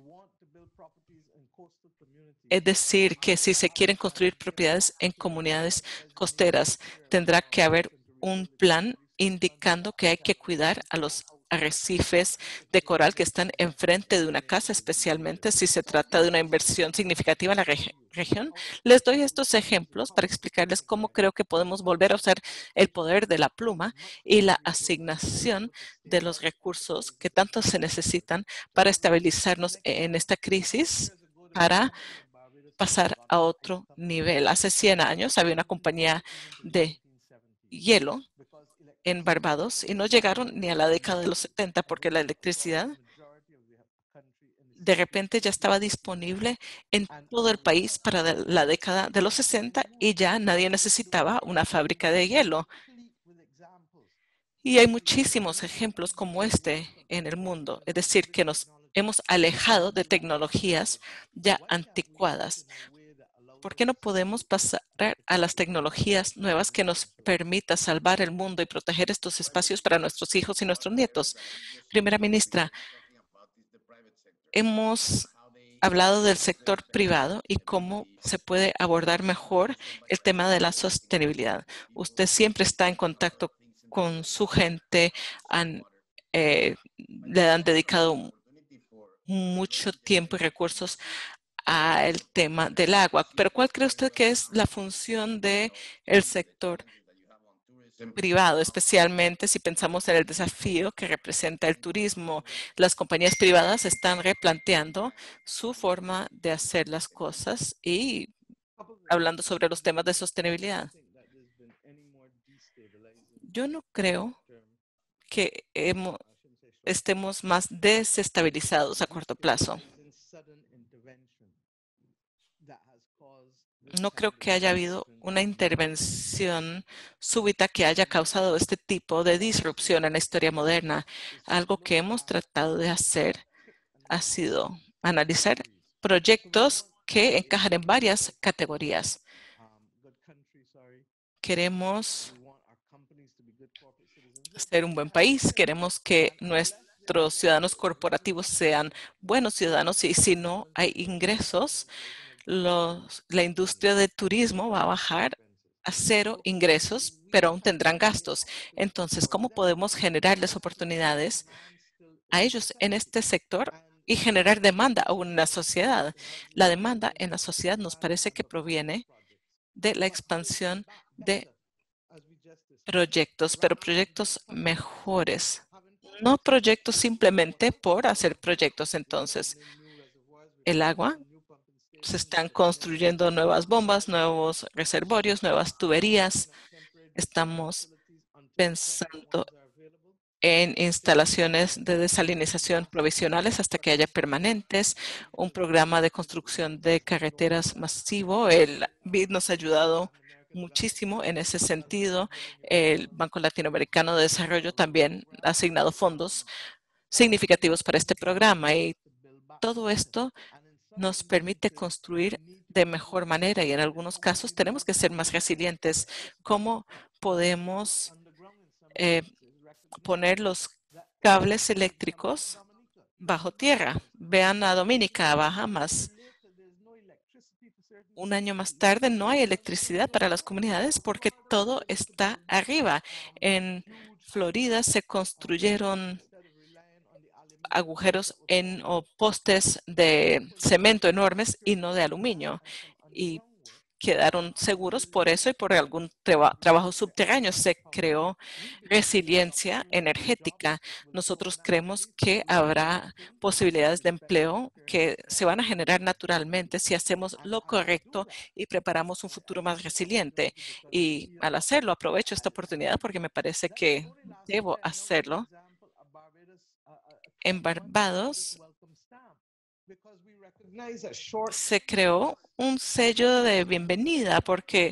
Es decir, que si se quieren construir propiedades en comunidades costeras, tendrá que haber un plan indicando que hay que cuidar a los arrecifes de coral que están enfrente de una casa, especialmente si se trata de una inversión significativa en la reg región. Les doy estos ejemplos para explicarles cómo creo que podemos volver a usar el poder de la pluma y la asignación de los recursos que tanto se necesitan para estabilizarnos en esta crisis, para pasar a otro nivel. Hace cien años había una compañía de hielo en Barbados y no llegaron ni a la década de los setenta porque la electricidad de repente ya estaba disponible en todo el país para la década de los sesenta y ya nadie necesitaba una fábrica de hielo. Y hay muchísimos ejemplos como este en el mundo, es decir, que nos hemos alejado de tecnologías ya anticuadas. ¿Por qué no podemos pasar a las tecnologías nuevas que nos permitan salvar el mundo y proteger estos espacios para nuestros hijos y nuestros nietos? Primera ministra, hemos hablado del sector privado y cómo se puede abordar mejor el tema de la sostenibilidad. Usted siempre está en contacto con su gente, han, eh, le han dedicado mucho tiempo y recursos al tema del agua. Pero ¿cuál cree usted que es la función del sector privado, especialmente si pensamos en el desafío que representa el turismo? Las compañías privadas están replanteando su forma de hacer las cosas y hablando sobre los temas de sostenibilidad. Yo no creo que hemos, estemos más desestabilizados a corto plazo. No creo que haya habido una intervención súbita que haya causado este tipo de disrupción en la historia moderna. Algo que hemos tratado de hacer ha sido analizar proyectos que encajan en varias categorías. Queremos ser un buen país, queremos que nuestros ciudadanos corporativos sean buenos ciudadanos y si no hay ingresos, Los, la industria de turismo va a bajar a cero ingresos, pero aún tendrán gastos. Entonces, ¿cómo podemos generarles oportunidades a ellos en este sector y generar demanda aún en la sociedad? La demanda en la sociedad nos parece que proviene de la expansión de proyectos, pero proyectos mejores. No proyectos simplemente por hacer proyectos. Entonces, el agua. Se están construyendo nuevas bombas, nuevos reservorios, nuevas tuberías. Estamos pensando en instalaciones de desalinización provisionales hasta que haya permanentes, un programa de construcción de carreteras masivo. El B I D nos ha ayudado muchísimo en ese sentido. El Banco Latinoamericano de Desarrollo también ha asignado fondos significativos para este programa y todo esto nos permite construir de mejor manera y en algunos casos tenemos que ser más resilientes. ¿Cómo podemos eh, poner los cables eléctricos bajo tierra? Vean a Dominica, a Bahamas. un año más tarde no hay electricidad para las comunidades porque todo está arriba. En Florida se construyeron agujeros en o postes de cemento enormes y no de aluminio. Y quedaron seguros por eso y por algún traba, trabajo subterráneo. Se creó resiliencia energética. Nosotros creemos que habrá posibilidades de empleo que se van a generar naturalmente si hacemos lo correcto y preparamos un futuro más resiliente. Y al hacerlo, aprovecho esta oportunidad porque me parece que debo hacerlo. En Barbados se creó un sello de bienvenida porque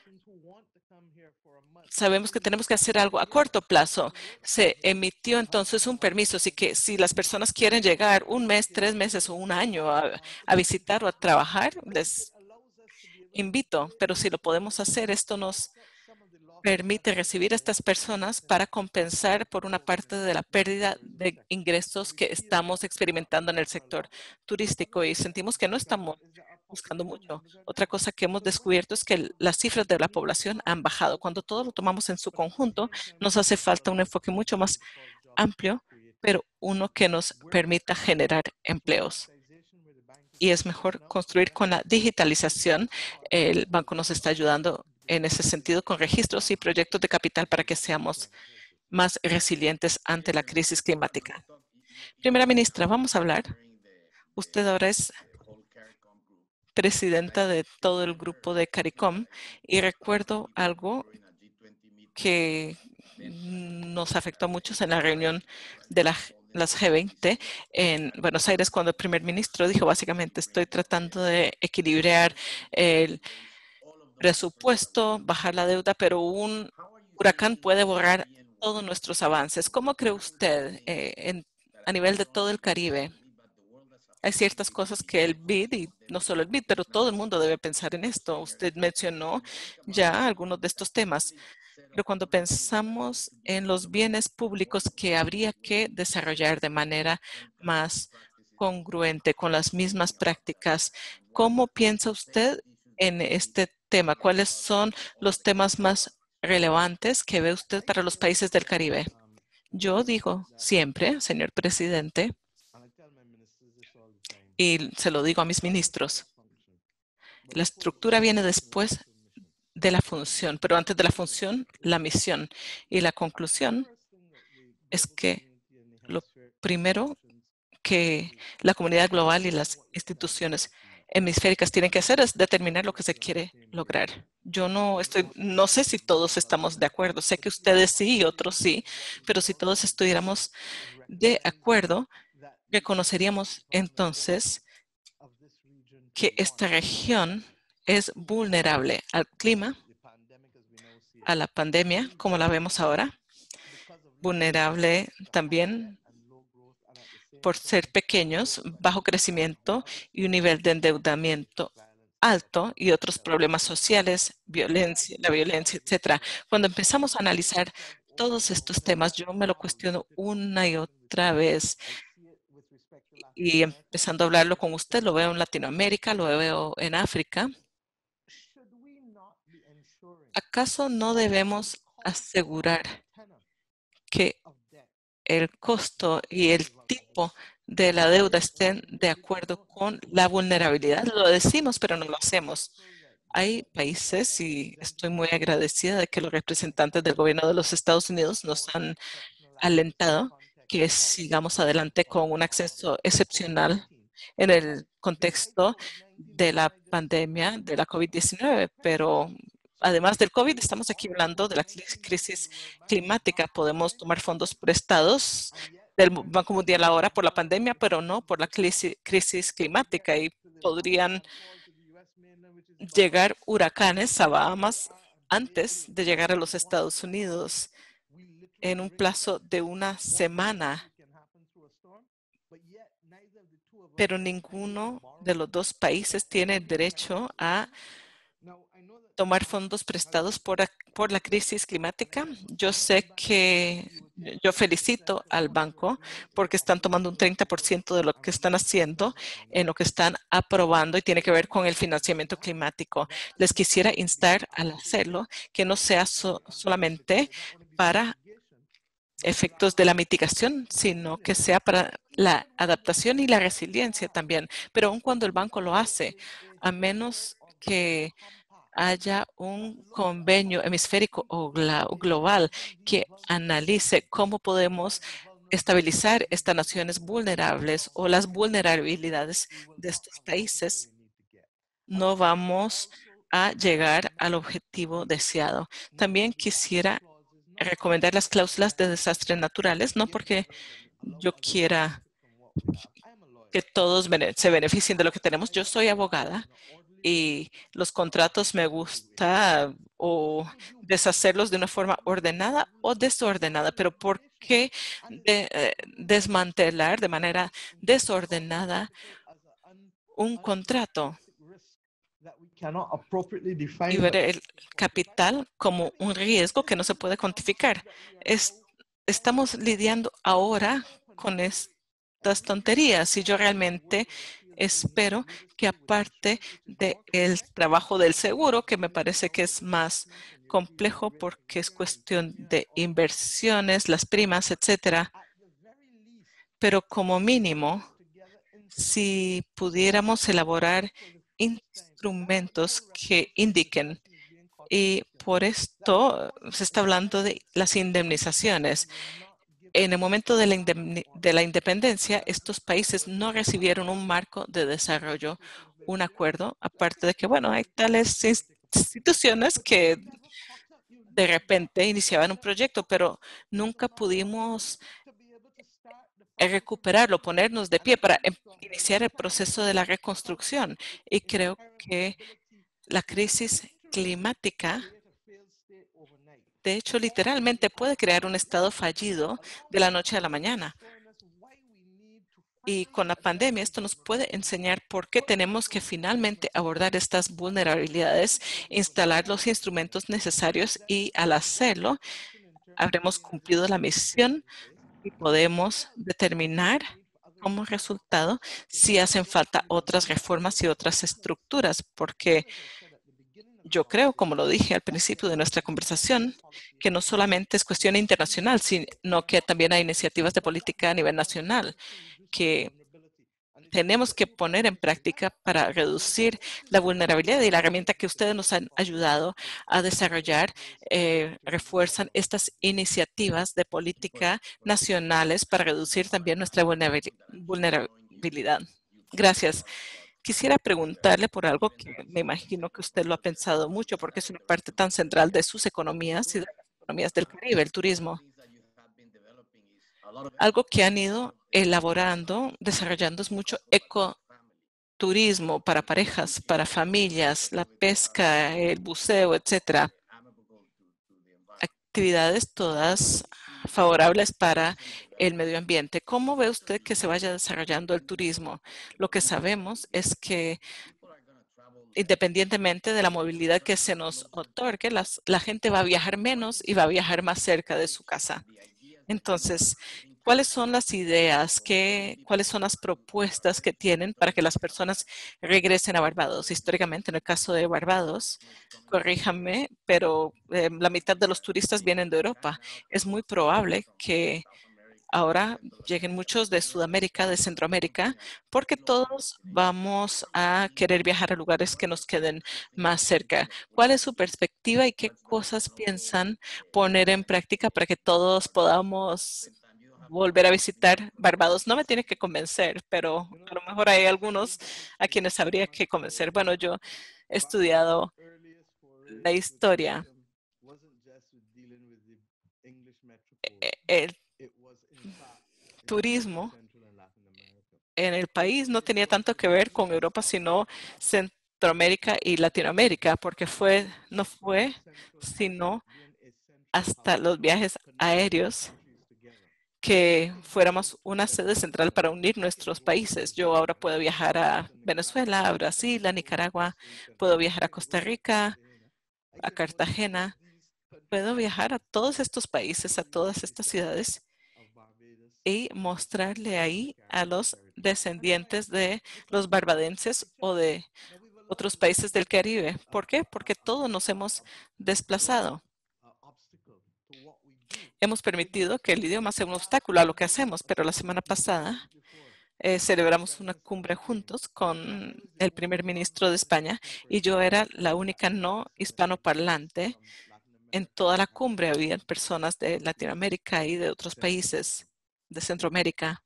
sabemos que tenemos que hacer algo a corto plazo. Se emitió entonces un permiso, así que si las personas quieren llegar un mes, tres meses o un año a, a visitar o a trabajar, les invito, pero si lo podemos hacer, esto nos permite recibir a estas personas para compensar por una parte de la pérdida de ingresos que estamos experimentando en el sector turístico y sentimos que no estamos buscando mucho. Otra cosa que hemos descubierto es que las cifras de la población han bajado. Cuando todo lo tomamos en su conjunto, nos hace falta un enfoque mucho más amplio, pero uno que nos permita generar empleos. Y es mejor construir con la digitalización. El banco nos está ayudando en ese sentido con registros y proyectos de capital para que seamos más resilientes ante la crisis climática. Primera ministra, vamos a hablar. Usted ahora es presidenta de todo el grupo de CARICOM y recuerdo algo que nos afectó a muchos en la reunión de la, las G veinte en Buenos Aires cuando el primer ministro dijo básicamente estoy tratando de equilibrar el presupuesto, bajar la deuda, pero un huracán puede borrar todos nuestros avances. ¿Cómo cree usted eh, en, a nivel de todo el Caribe? Hay ciertas cosas que el B I D, y no solo el B I D, pero todo el mundo debe pensar en esto. Usted mencionó ya algunos de estos temas, pero cuando pensamos en los bienes públicos que habría que desarrollar de manera más congruente con las mismas prácticas, ¿cómo piensa usted en este tema? ¿Cuáles son los temas más relevantes que ve usted para los países del Caribe? Yo digo siempre, señor presidente, y se lo digo a mis ministros, la estructura viene después de la función, pero antes de la función, la misión. Y la conclusión es que lo primero que la comunidad global y las instituciones hemisféricas tienen que hacer es determinar lo que se quiere lograr. Yo no estoy, no sé si todos estamos de acuerdo. Sé que ustedes sí y otros sí, pero si todos estuviéramos de acuerdo, reconoceríamos entonces que esta región es vulnerable al clima, a la pandemia, como la vemos ahora, vulnerable también por ser pequeños, bajo crecimiento y un nivel de endeudamiento alto y otros problemas sociales, violencia, la violencia, etcétera. Cuando empezamos a analizar todos estos temas, yo me lo cuestiono una y otra vez. Y empezando a hablarlo con usted, lo veo en Latinoamérica, lo veo en África. ¿Acaso no debemos asegurar que el costo y el tipo de la deuda estén de acuerdo con la vulnerabilidad? Lo decimos, pero no lo hacemos. Hay países, y estoy muy agradecida de que los representantes del gobierno de los Estados Unidos nos han alentado que sigamos adelante con un acceso excepcional en el contexto de la pandemia de la COVID diecinueve, pero además del COVID, estamos aquí hablando de la crisis climática. Podemos tomar fondos prestados del Banco Mundial ahora por la pandemia, pero no por la crisis climática y podrían llegar huracanes a Bahamas antes de llegar a los Estados Unidos en un plazo de una semana. Pero ninguno de los dos países tiene el derecho a tomar fondos prestados por, por la crisis climática. Yo sé que yo felicito al banco porque están tomando un treinta por ciento de lo que están haciendo en lo que están aprobando y tiene que ver con el financiamiento climático. Les quisiera instar al hacerlo que no sea so, solamente para efectos de la mitigación, sino que sea para la adaptación y la resiliencia también. Pero aun cuando el banco lo hace, a menos que haya un convenio hemisférico o global que analice cómo podemos estabilizar estas naciones vulnerables o las vulnerabilidades de estos países, no vamos a llegar al objetivo deseado. También quisiera recomendar las cláusulas de desastres naturales, no porque yo quiera que todos se beneficien de lo que tenemos. Yo soy abogada y los contratos me gusta o deshacerlos de una forma ordenada o desordenada, pero ¿por qué de, eh, desmantelar de manera desordenada un contrato y ver el capital como un riesgo que no se puede cuantificar? Es, estamos lidiando ahora con estas tonterías y yo realmente espero que aparte del trabajo del seguro, que me parece que es más complejo porque es cuestión de inversiones, las primas, etcétera, pero como mínimo, si pudiéramos elaborar instrumentos que indiquen, y por esto se está hablando de las indemnizaciones. En el momento de la, de la independencia, estos países no recibieron un marco de desarrollo, un acuerdo, aparte de que, bueno, hay tales instituciones que de repente iniciaban un proyecto, pero nunca pudimos recuperarlo, ponernos de pie para iniciar el proceso de la reconstrucción. Y creo que la crisis climática, de hecho, literalmente puede crear un estado fallido de la noche a la mañana. Y con la pandemia, esto nos puede enseñar por qué tenemos que finalmente abordar estas vulnerabilidades, instalar los instrumentos necesarios y al hacerlo, habremos cumplido la misión y podemos determinar como resultado si hacen falta otras reformas y otras estructuras, porque yo creo, como lo dije al principio de nuestra conversación, que no solamente es cuestión internacional, sino que también hay iniciativas de política a nivel nacional que tenemos que poner en práctica para reducir la vulnerabilidad, y la herramienta que ustedes nos han ayudado a desarrollar eh, refuerzan estas iniciativas de política nacionales para reducir también nuestra vulnerabilidad. Gracias. Quisiera preguntarle por algo que me imagino que usted lo ha pensado mucho porque es una parte tan central de sus economías y de las economías del Caribe, el turismo. Algo que han ido elaborando, desarrollando es mucho ecoturismo para parejas, para familias, la pesca, el buceo, etcétera. Actividades todas favorables para el medio ambiente. ¿Cómo ve usted que se vaya desarrollando el turismo? Lo que sabemos es que independientemente de la movilidad que se nos otorgue, las, la gente va a viajar menos y va a viajar más cerca de su casa. Entonces, ¿cuáles son las ideas? ¿Qué, ¿Cuáles son las propuestas que tienen para que las personas regresen a Barbados? Históricamente, en el caso de Barbados, corríjame, pero eh, la mitad de los turistas vienen de Europa. Es muy probable que ahora lleguen muchos de Sudamérica, de Centroamérica, porque todos vamos a querer viajar a lugares que nos queden más cerca. ¿Cuál es su perspectiva y qué cosas piensan poner en práctica para que todos podamos volver a visitar Barbados? No me tiene que convencer, pero a lo mejor hay algunos a quienes habría que convencer. Bueno, yo he estudiado la historia. El turismo en el país no tenía tanto que ver con Europa, sino Centroamérica y Latinoamérica, porque fue, no fue sino hasta los viajes aéreos que fuéramos una sede central para unir nuestros países. Yo ahora puedo viajar a Venezuela, a Brasil, a Nicaragua, puedo viajar a Costa Rica, a Cartagena, puedo viajar a todos estos países, a todas estas ciudades y mostrarle ahí a los descendientes de los barbadenses o de otros países del Caribe. ¿Por qué? Porque todos nos hemos desplazado. Hemos permitido que el idioma sea un obstáculo a lo que hacemos, pero la semana pasada eh, celebramos una cumbre juntos con el primer ministro de España y yo era la única no hispanoparlante en toda la cumbre. Había personas de Latinoamérica y de otros países de Centroamérica.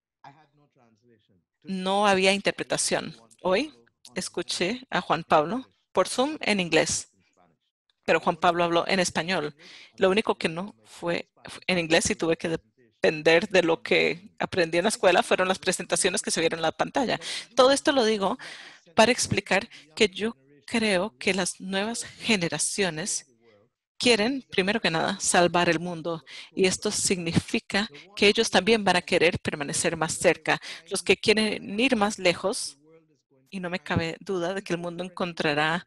No había interpretación. Hoy escuché a Juan Pablo por Zoom en inglés, pero Juan Pablo habló en español. Lo único que no fue en inglés y tuve que depender de lo que aprendí en la escuela fueron las presentaciones que se vieron en la pantalla. Todo esto lo digo para explicar que yo creo que las nuevas generaciones quieren, primero que nada, salvar el mundo. Y esto significa que ellos también van a querer permanecer más cerca. Los que quieren ir más lejos, y no me cabe duda de que el mundo encontrará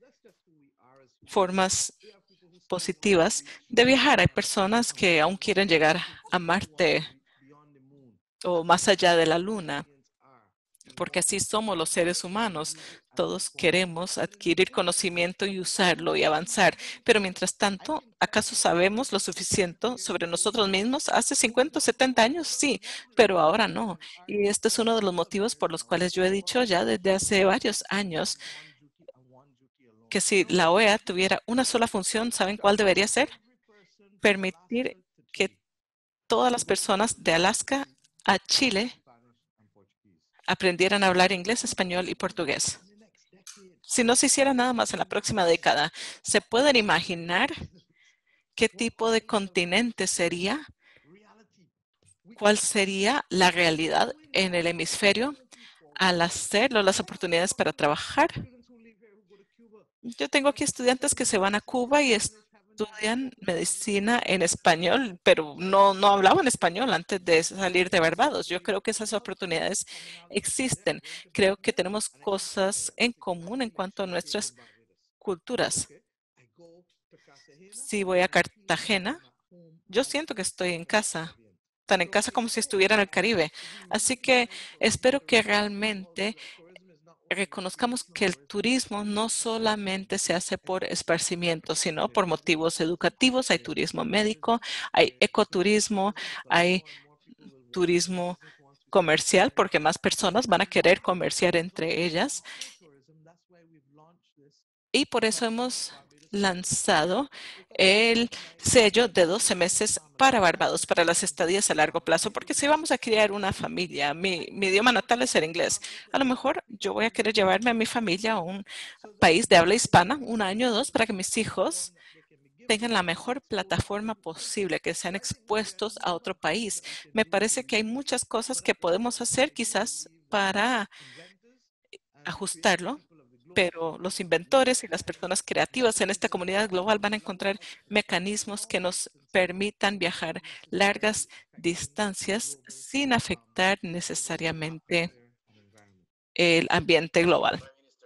formas positivas de viajar. Hay personas que aún quieren llegar a Marte o más allá de la Luna, porque así somos los seres humanos. Todos queremos adquirir conocimiento y usarlo y avanzar. Pero mientras tanto, ¿acaso sabemos lo suficiente sobre nosotros mismos? Hace cincuenta o setenta años, sí, pero ahora no. Y este es uno de los motivos por los cuales yo he dicho ya desde hace varios años que si la O E A tuviera una sola función, ¿saben cuál debería ser? Permitir que todas las personas de Alaska a Chile aprendieran a hablar inglés, español y portugués. Si no se hiciera nada más en la próxima década, ¿se pueden imaginar qué tipo de continente sería? ¿Cuál sería la realidad en el hemisferio al hacerlo, las oportunidades para trabajar? Yo tengo aquí estudiantes que se van a Cuba y estudian medicina en español, pero no, no hablaban español antes de salir de Barbados. Yo creo que esas oportunidades existen. Creo que tenemos cosas en común en cuanto a nuestras culturas. Si voy a Cartagena, yo siento que estoy en casa, tan en casa como si estuviera en el Caribe. Así que espero que realmente reconozcamos que el turismo no solamente se hace por esparcimiento, sino por motivos educativos. Hay turismo médico, hay ecoturismo, hay turismo comercial, porque más personas van a querer comerciar entre ellas. Y por eso hemos lanzado el sello de doce meses para Barbados, para las estadías a largo plazo, porque si vamos a crear una familia, mi, mi idioma natal es el inglés, a lo mejor yo voy a querer llevarme a mi familia a un país de habla hispana, un año o dos, para que mis hijos tengan la mejor plataforma posible, que sean expuestos a otro país. Me parece que hay muchas cosas que podemos hacer quizás para ajustarlo, pero los inventores y las personas creativas en esta comunidad global van a encontrar mecanismos que nos permitan viajar largas distancias sin afectar necesariamente el ambiente global.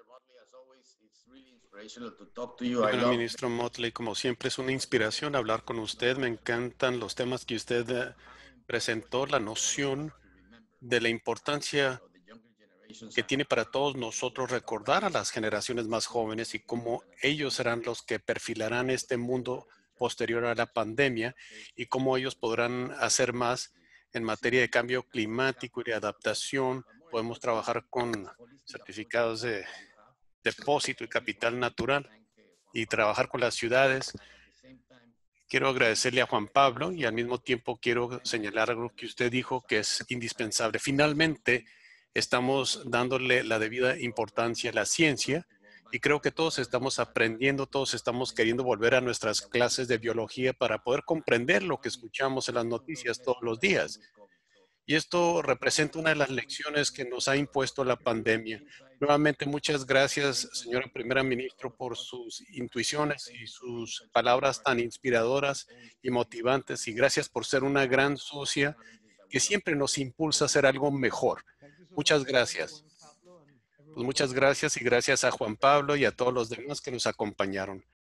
Bueno, ministro Motley, como siempre es una inspiración hablar con usted. Me encantan los temas que usted eh, presentó, la noción de la importancia que tiene para todos nosotros recordar a las generaciones más jóvenes y cómo ellos serán los que perfilarán este mundo posterior a la pandemia y cómo ellos podrán hacer más en materia de cambio climático y de adaptación. Podemos trabajar con certificados de depósito y capital natural y trabajar con las ciudades. Quiero agradecerle a Juan Pablo y al mismo tiempo quiero señalar algo que usted dijo que es indispensable. Finalmente, estamos dándole la debida importancia a la ciencia y creo que todos estamos aprendiendo, todos estamos queriendo volver a nuestras clases de biología para poder comprender lo que escuchamos en las noticias todos los días. Y esto representa una de las lecciones que nos ha impuesto la pandemia. Nuevamente, muchas gracias, señora primera ministra, por sus intuiciones y sus palabras tan inspiradoras y motivantes. Y gracias por ser una gran socia que siempre nos impulsa a hacer algo mejor. Muchas gracias. Pues muchas gracias y gracias a Juan Pablo y a todos los demás que nos acompañaron.